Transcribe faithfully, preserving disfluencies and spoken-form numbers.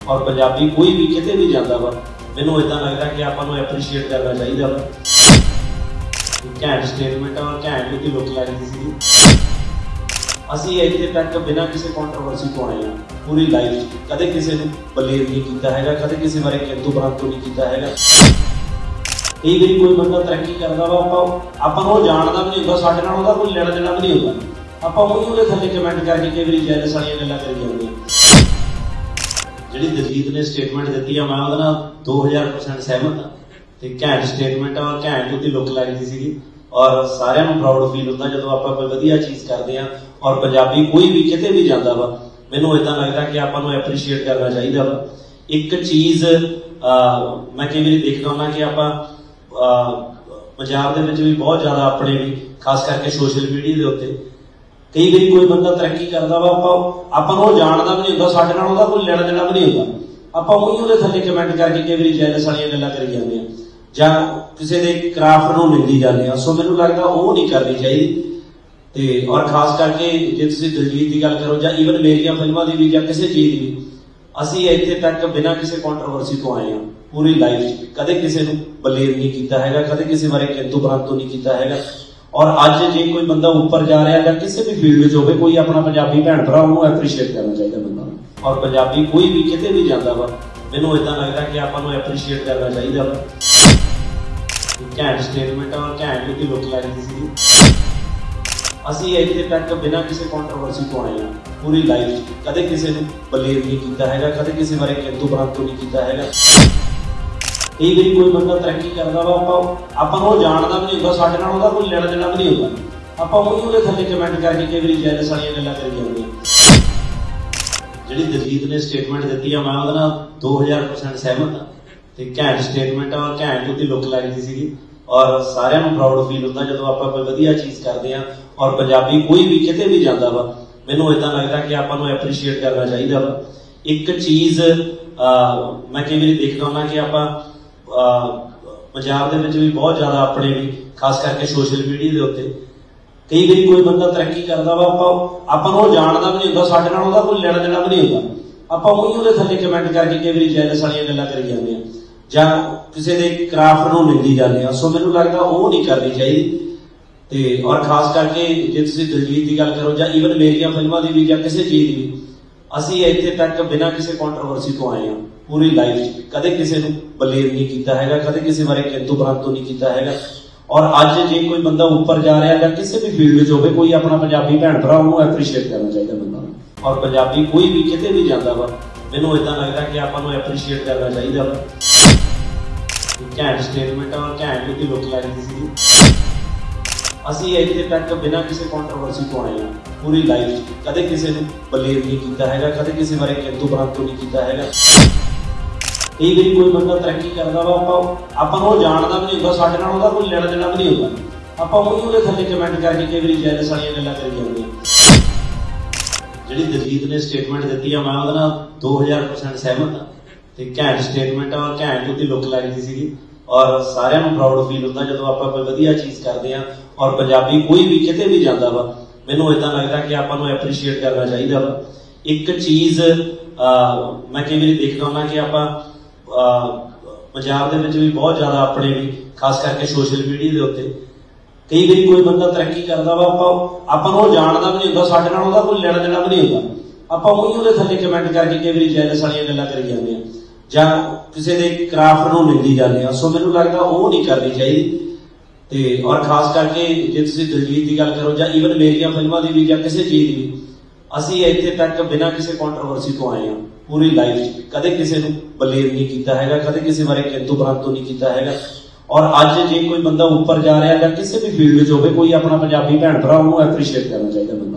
और पंजाबी कोई भी किते भी जाता वा मैनूं इदां लगदा कि आपां नूं एप्रीशिएट करना चाहिए वा। घैंट स्टेटमेंट और घैंट उहदी लुक लगदी सी। असीं इत्थे तक बिना किसी कॉन्ट्रोवर्सी तो आए हैं पूरी लाइफ कदे किसी नूं बलेम नहीं कीता हैगा, कदे किसी बारे किंतु परंतु नहीं कीता हैगा। कई बार कोई बंदा तरक्की करता वा आपां नूं जानदा भी नहीं हुंदा, साडे नाल उहदा कोई लेना देना भी नहीं हुंदा, आपां उही उहदे थल्ले कमेंट करके कई बार जैलस वालियां गल्लां करी जांदे आ। जिहड़ी दलजीत ने स्टेटमेंट दित्ती है मैं उहदे नाल दो हज़ार परसेंट सहमत हां ते घैंट स्टेटमेंट और घैंट उहदी लुक लगदी सीगी और सारिਆਂ ਨੂੰ प्राउड फील होता जो आप कोई वधिया चीज़ करते हैं और पंजाबी कोई भी किते भी जाता वा मैनूं इदां लगदा कि आपां नूं एप्रीशिएट करना चाहिए वा। एक चीज़ मैं कई बार देखदा हुंदा कि आपां पंजाब दे विच भी बहुत ज़्यादा अपने भी खास करके सोशल मीडिया के उत्ते कई बार कोई बंदा तरक्की करता वा आपां नूं जानदा भी नहीं हुंदा, साडे नाल उहदा कोई लेना देना भी नहीं हुंदा, आपां उही उहदे थल्ले कमेंट करके कई बार जैलस वालियां गल्लां करी जांदे आ ਜਾਂ ਕਿਸੇ ਦੇ ਕਰਾਫਟ ਨੂੰ ਨਿੰਦੀ ਜਾਂਦੇ ਆ। ਸੋ ਮੈਨੂੰ ਲੱਗਦਾ ਉਹ ਨਹੀਂ ਕਰਨੀ ਚਾਹੀਦੀ ਤੇ ਔਰ ਖਾਸ ਕਰਕੇ ਜੇ ਤੁਸੀਂ ਦਲਜੀਤ ਦੀ ਗੱਲ ਕਰੋ ਜਾਂ ਈਵਨ ਮੇਰੀਆਂ ਫਿਲਮਾਂ ਦੀ ਵੀ ਜਾਂ ਕਿਸੇ ਚੀਜ਼ ਦੀ ਵੀ ਅਸੀਂ ਇੱਥੇ ਤੱਕ ਬਿਨਾਂ ਕਿਸੇ ਕੰਟਰੋਵਰਸੀ ਤੋਂ ਆਏ ਆ ਪੂਰੀ ਲਾਈਫ 'ਚ ਕਦੇ ਕਿਸੇ ਨੂੰ ਬਲੇਮ ਨਹੀਂ ਕੀਤਾ ਹੈਗਾ, ਕਦੇ ਕਿਸੇ ਬਾਰੇ ਕਿੰਤੂ ਪਰੰਤੂ ਨਹੀਂ ਕੀਤਾ ਹੈਗਾ। ਔਰ ਅੱਜ ਜੇ ਕੋਈ ਬੰਦਾ ਉੱਪਰ ਜਾ ਰਿਹਾ ਜਾਂ ਕਿਸੇ ਵੀ ਫੀਲਡ 'ਚ ਹੋਵੇ ਕੋਈ ਆਪਣਾ ਪੰਜਾਬੀ ਭੈਣ ਭਰਾ ਉਹਨੂੰ ਐਪਰੀਸ਼ੀਏਟ ਕਰਨਾ ਚਾਹੀਦਾ ਬੰਦਾ। ਔਰ ਪੰਜਾਬੀ ਕੋਈ ਵੀ ਕਿਤੇ ਵੀ ਜਾਂਦਾ ਵਾ ਮੈਨੂੰ ਇਦਾਂ ਲੱਗਦਾ ਕਿ ਆਪਾਂ ਨੂੰ ਐਪਰੀਸ਼ੀਏਟ ਕਰਨਾ ਚਾਹੀਦਾ ਵਾ। घैंट स्टेटमेंट और घैंट उहदी लुक लगदी सी। असीं इत्थे तक बिना किसी कॉन्ट्रोवर्सी तो आए हैं पूरी लाइफ कदे किसी नूं बलेम नहीं कीता हैगा, कदे किसी बारे किंतु परंतु नहीं कीता हैगा। कई बार कोई बंदा तरक्की करता वा आपां नूं जानदा भी नहीं हुंदा, साडे नाल उहदा कोई लेना देना भी नहीं हुंदा, आपां उही उहदे थल्ले कमेंट करके कई बार जैलस वालियां गल्लां करी जांदे आ। जिहड़ी दलजीत ने स्टेटमेंट दित्ती है मैं उहदे नाल दो हज़ार परसेंट सहमत हां ते घैंट स्टेटमेंट और घैंट उहदी लुक लगदी सीगी और सारिਆਂ ਨੂੰ प्राउड फील होता जो आप कोई वधिया चीज़ करते हैं और पंजाबी कोई भी किते भी जाता वा मैनूं इदां लगदा कि आपां नूं एप्रीशिएट करना चाहिए वा। एक चीज़ मैं कई बार देखदा हुंदा कि आपां पंजाब दे विच भी बहुत ज़्यादा अपने भी खास करके सोशल मीडिया के उत्ते कई बार कोई बंदा तरक्की करता वा आपां नूं जानदा भी नहीं हुंदा, साडे नाल उहदा कोई लेना देना भी नहीं हुंदा, आपां उही उहदे थल्ले कमेंट करके कई बार जैलस वालियां गल्लां करी जांदे आ ਜਾਂ ਕਿਸੇ ਦੇ ਕਰਾਫਟ ਨੂੰ ਨਿੰਦੀ ਜਾਂਦੇ ਆ। ਸੋ ਮੈਨੂੰ ਲੱਗਦਾ ਉਹ ਨਹੀਂ ਕਰਨੀ ਚਾਹੀਦੀ ਤੇ ਔਰ ਖਾਸ ਕਰਕੇ ਜੇ ਤੁਸੀਂ ਦਲਜੀਤ ਦੀ ਗੱਲ ਕਰੋ ਜਾਂ ਈਵਨ ਮੇਰੀਆਂ ਫਿਲਮਾਂ ਦੀ ਵੀ ਜਾਂ ਕਿਸੇ ਚੀਜ਼ ਦੀ ਵੀ ਅਸੀਂ ਇੱਥੇ ਤੱਕ ਬਿਨਾਂ ਕਿਸੇ ਕੰਟਰੋਵਰਸੀ ਤੋਂ ਆਏ ਆ ਪੂਰੀ ਲਾਈਫ 'ਚ ਕਦੇ ਕਿਸੇ ਨੂੰ ਬਲੇਮ ਨਹੀਂ ਕੀਤਾ ਹੈਗਾ, ਕਦੇ ਕਿਸੇ ਬਾਰੇ ਕਿੰਤੂ ਪਰੰਤੂ ਨਹੀਂ ਕੀਤਾ ਹੈਗਾ। ਔਰ ਅੱਜ ਜੇ ਕੋਈ ਬੰਦਾ ਉੱਪਰ ਜਾ ਰਿਹਾ ਜਾਂ ਕਿਸੇ ਵੀ ਫੀਲਡ 'ਚ ਹੋਵੇ ਕੋਈ ਆਪਣਾ ਪੰਜਾਬੀ ਭੈਣ ਭਰਾ ਉਹਨੂੰ ਐਪਰੀਸ਼ੀਏਟ ਕਰਨਾ ਚਾਹੀਦਾ ਬੰਦਾ ਨੂੰ। ਔਰ ਪੰਜਾਬੀ ਕੋਈ ਵੀ ਕਿਤੇ ਵੀ ਜਾਂਦਾ ਵਾ ਮੈਨੂੰ ਇਦਾਂ ਲੱਗਦਾ ਕਿ ਆਪਾਂ ਨੂੰ ਐਪਰੀਸ਼ੀਏਟ ਕਰਨਾ ਚਾਹੀਦਾ ਵਾ। घैंट स्टेटमेंट और घैंट उहदी लुक लगदी सी। असीं इत्थे तक बिना किसी कॉन्ट्रोवर्सी तो आए हैं पूरी लाइफ 'ਚ कदे किसी नूं बलेम नहीं कीता हैगा, कदे किसी बारे किंतु परंतु नहीं कीता हैगा। कई बार कोई बंदा तरक्की करता वा आपां नूं जानदा भी नहीं हुंदा, साडे नाल उहदा कोई लेना देना भी नहीं हुंदा, आपां उही उहदे थल्ले कमेंट करके कई बार जैलस वालियां गल्लां करी जांदे आ। जिहड़ी दलजीत ने स्टेटमेंट दित्ती है मैं उहदे नाल दो हज़ार परसेंट सहमत हां ते घैंट स्टेटमेंट और घैंट उहदी लुक लगदी सीगी और सारिਆਂ ਨੂੰ प्राउड फील होता जो आप कोई वधिया चीज़ करते हैं और पंजाबी कोई भी किते भी जाता वा मैनूं इदां लगदा कि आपां नूं एप्रीशिएट करना चाहिए वा। एक चीज़ मैं कई बार देखदा हुंदा कि आपां पंजाब दे विच भी बहुत ज़्यादा अपने भी खास करके सोशल मीडिया के उत्ते कई बार कोई बंदा तरक्की करता वा आपां नूं जानदा भी नहीं हुंदा, साडे नाल उहदा कोई लेना देना भी नहीं हुंदा, आपां उही उहदे थल्ले कमेंट करके कई बार जैलस वालियां गल्लां करी जांदे आ ਜਾਂ ਕਿਸੇ ਦੇ ਕਰਾਫਟ ਨੂੰ ਨਿੰਦੀ ਜਾਂਦੇ ਆ। ਸੋ ਮੈਨੂੰ ਲੱਗਦਾ ਉਹ ਨਹੀਂ ਕਰਨੀ ਚਾਹੀਦੀ ਤੇ ਔਰ ਖਾਸ ਕਰਕੇ ਜੇ ਤੁਸੀਂ ਦਲਜੀਤ ਦੀ ਗੱਲ ਕਰੋ ਜਾਂ ਈਵਨ ਮੇਰੀਆਂ ਫਿਲਮਾਂ ਦੀ ਵੀ ਜਾਂ ਕਿਸੇ ਚੀਜ਼ ਦੀ ਵੀ ਅਸੀਂ ਇੱਥੇ ਤੱਕ ਬਿਨਾਂ ਕਿਸੇ ਕੰਟਰੋਵਰਸੀ ਤੋਂ ਆਏ ਆ ਪੂਰੀ ਲਾਈਫ 'ਚ ਕਦੇ ਕਿਸੇ ਨੂੰ ਬਲੇਮ ਨਹੀਂ ਕੀਤਾ ਹੈਗਾ, ਕਦੇ ਕਿਸੇ ਬਾਰੇ ਕਿੰਤੂ ਪਰੰਤੂ ਨਹੀਂ ਕੀਤਾ ਹੈਗਾ। ਔਰ ਅੱਜ ਜੇ ਕੋਈ ਬੰਦਾ ਉੱਪਰ ਜਾ ਰਿਹਾ ਜਾਂ ਕਿਸੇ ਵੀ ਫੀਲਡ 'ਚ ਹੋਵੇ ਕੋਈ ਆਪਣਾ ਪੰਜਾਬੀ ਭੈਣ ਭਰਾ ਉਹਨੂੰ ਐਪਰੀਸ਼ੀਏਟ ਕਰਨਾ ਚਾਹੀਦਾ ਬੰਦਾ।